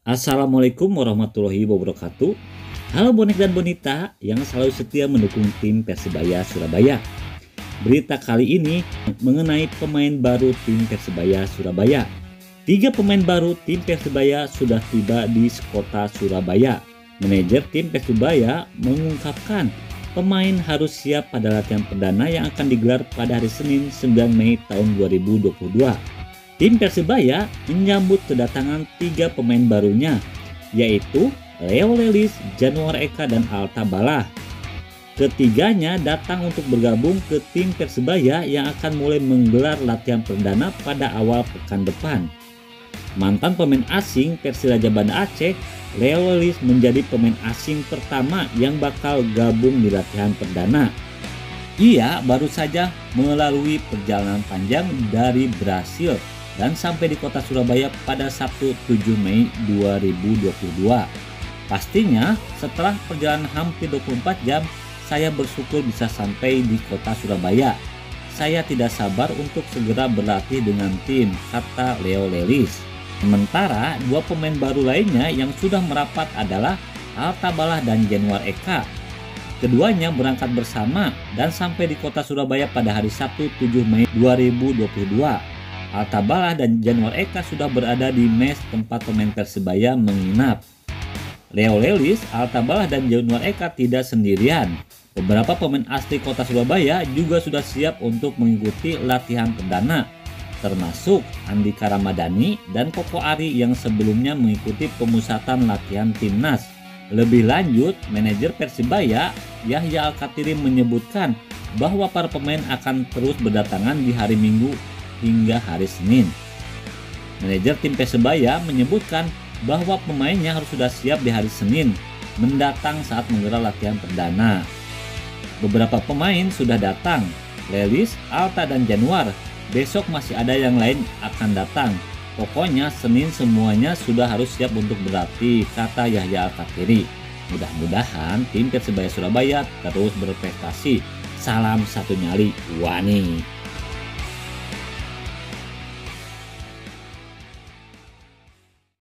Assalamualaikum warahmatullahi wabarakatuh. Halo bonek dan bonita yang selalu setia mendukung tim Persebaya Surabaya. Berita kali ini mengenai pemain baru tim Persebaya Surabaya. 3 pemain baru tim Persebaya sudah tiba di kota Surabaya. Manajer tim Persebaya mengungkapkan pemain harus siap pada latihan perdana yang akan digelar pada hari Senin 9 Mei tahun 2022. Tim Persebaya menyambut kedatangan 3 pemain barunya, yaitu Leo Lelis, Januar Eka, dan Alta Balah. Ketiganya datang untuk bergabung ke tim Persebaya yang akan mulai menggelar latihan perdana pada awal pekan depan. Mantan pemain asing Persiraja Banda Aceh, Leo Lelis menjadi pemain asing pertama yang bakal gabung di latihan perdana. Ia baru saja melalui perjalanan panjang dari Brasil dan sampai di kota Surabaya pada Sabtu 7 Mei 2022. Pastinya setelah perjalanan hampir 24 jam, saya bersyukur bisa sampai di kota Surabaya. Saya tidak sabar untuk segera berlatih dengan tim, kata Leo Lelis. Sementara 2 pemain baru lainnya yang sudah merapat adalah Alta Balah dan Januar Eka. Keduanya berangkat bersama dan sampai di kota Surabaya pada hari Sabtu 7 Mei 2022. Alta Balah dan Januar Eka sudah berada di mes tempat pemain Persebaya menginap. Leo Lelis, Alta Balah, dan Januar Eka tidak sendirian. Beberapa pemain asli kota Surabaya juga sudah siap untuk mengikuti latihan perdana, termasuk Andika Ramadhani dan Koko Ari yang sebelumnya mengikuti pemusatan latihan timnas. Lebih lanjut, manajer Persebaya Yahya Al-Kathiri menyebutkan bahwa para pemain akan terus berdatangan di hari Minggu hingga hari Senin. Manajer tim Persebaya menyebutkan bahwa pemainnya harus sudah siap di hari Senin mendatang saat menggelar latihan perdana. Beberapa pemain sudah datang, Lelis, Alta, dan Januar. Besok masih ada yang lain akan datang. Pokoknya Senin semuanya sudah harus siap untuk berlatih, kata Yahya Al-Kathiri. Mudah-mudahan tim Persebaya Surabaya terus berprestasi. Salam satu nyali, Wani.